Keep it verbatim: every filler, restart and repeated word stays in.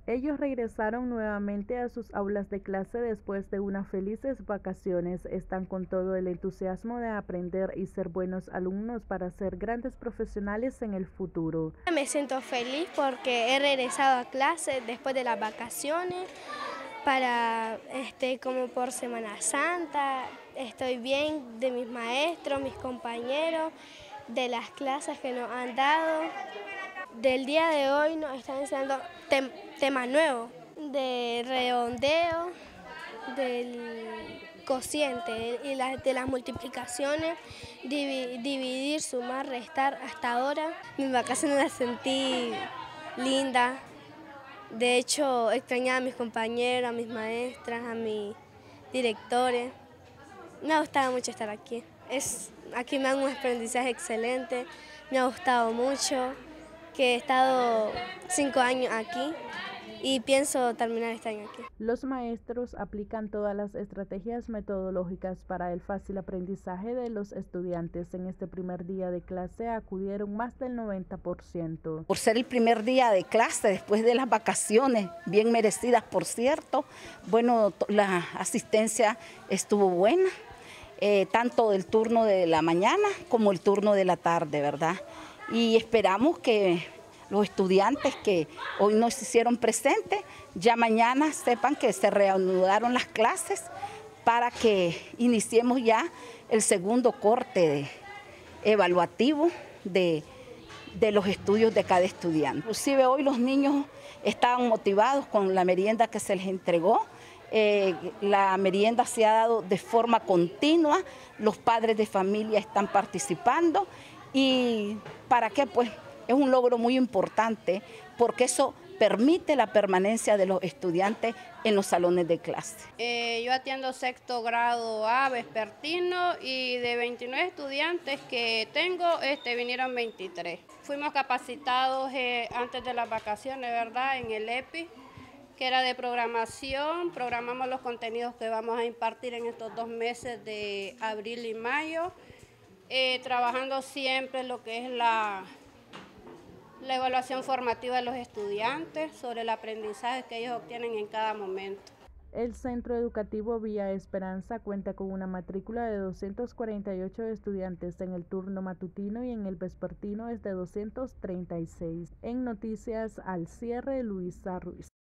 Ellos regresaron nuevamente a sus aulas de clase después de unas felices vacaciones. Están con todo el entusiasmo de aprender y ser buenos alumnos para ser grandes profesionales en el futuro. Me siento feliz porque he regresado a clase después de las vacaciones, para este como por Semana Santa. Estoy bien de mis maestros, mis compañeros, de las clases que nos han dado. Del día de hoy nos están enseñando tem temas nuevos, de redondeo, del cociente y la, de las multiplicaciones, divi, dividir, sumar, restar. Hasta ahora mis vacaciones las sentí lindas. De hecho, extrañaba a mis compañeros, a mis maestras, a mis directores. Me ha gustado mucho estar aquí. Es, aquí me dan un aprendizaje excelente, me ha gustado mucho, que he estado cinco años aquí y pienso terminar este año aquí. Los maestros aplican todas las estrategias metodológicas para el fácil aprendizaje de los estudiantes. En este primer día de clase acudieron más del noventa por ciento. Por ser el primer día de clase después de las vacaciones, bien merecidas por cierto, bueno, la asistencia estuvo buena, eh, tanto el turno de la mañana como el turno de la tarde, ¿verdad? Y esperamos que los estudiantes que hoy no se hicieron presentes, ya mañana sepan que se reanudaron las clases para que iniciemos ya el segundo corte evaluativo de, de los estudios de cada estudiante. Inclusive hoy los niños estaban motivados con la merienda que se les entregó. Eh, la merienda se ha dado de forma continua, los padres de familia están participando y ¿para qué? Pues es un logro muy importante porque eso permite la permanencia de los estudiantes en los salones de clase. Eh, yo atiendo sexto grado A vespertino y de veintinueve estudiantes que tengo, este, vinieron veintitrés. Fuimos capacitados eh, antes de las vacaciones, ¿verdad? En el E P I, que era de programación. Programamos los contenidos que vamos a impartir en estos dos meses de abril y mayo, eh, trabajando siempre lo que es la... la evaluación formativa de los estudiantes sobre el aprendizaje que ellos obtienen en cada momento. El Centro Educativo Villa Esperanza cuenta con una matrícula de doscientos cuarenta y ocho estudiantes en el turno matutino y en el vespertino es de doscientos treinta y seis. En Noticias al Cierre, Luisa Ruiz.